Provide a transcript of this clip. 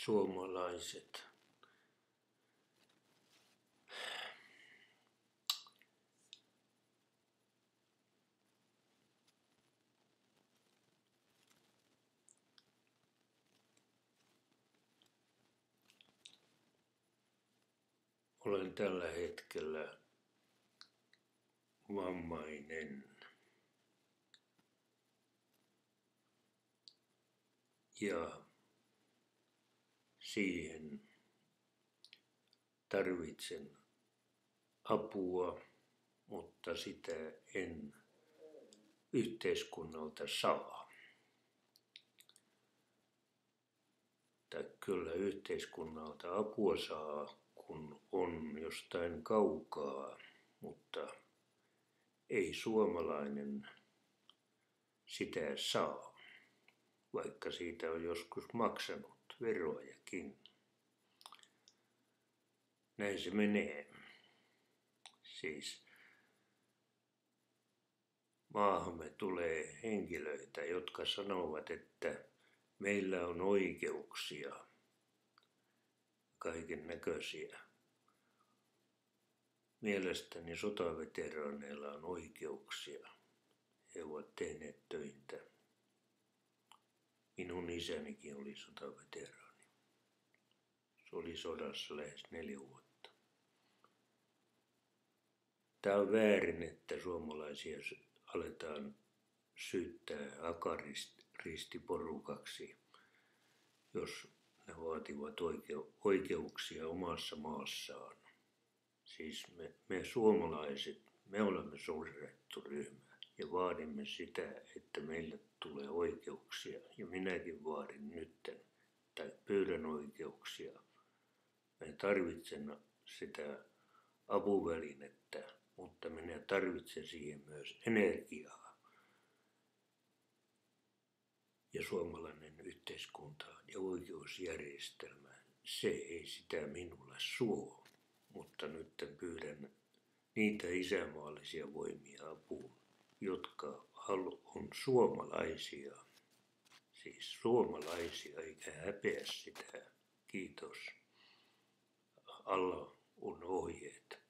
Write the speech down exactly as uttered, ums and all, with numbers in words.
suomalaiset. Olen tällä hetkellä vammainen ja siihen tarvitsen apua, mutta sitä en yhteiskunnalta saa. Tai kyllä yhteiskunnalta apua saa, kun on jostain kaukaa, mutta ei suomalainen sitä saa, vaikka siitä on joskus maksanut verojakin. Näin se menee. Siis maahamme tulee henkilöitä, jotka sanovat, että meillä on oikeuksia, kaiken näköisiä. Mielestäni sotaveteraaneilla on oikeuksia. He ovat tehneet töitä. Minun isänikin oli sotaveteraani. Se oli sodassa lähes neljä vuotta. Tämä on väärin, että suomalaisia aletaan syyttää akaristiporukaksi, jos ne vaativat oikeuksia omassa maassaan. Siis me, me suomalaiset, me olemme sorrettu ryhmä ja vaadimme sitä, että meille tulee oikeuksia. Ja minäkin vaadin nytten, tai pyydän oikeuksia. Mä tarvitsen sitä apuvälinettä, mutta minä tarvitsen siihen myös energiaa. Ja suomalainen yhteiskunta ja oikeusjärjestelmä, se ei sitä minulle suo. Mutta nyt pyydän niitä isämaallisia voimia apuun, jotka on suomalaisia. Siis suomalaisia, eikä häpeä sitä. Kiitos. Alla on ohjeet.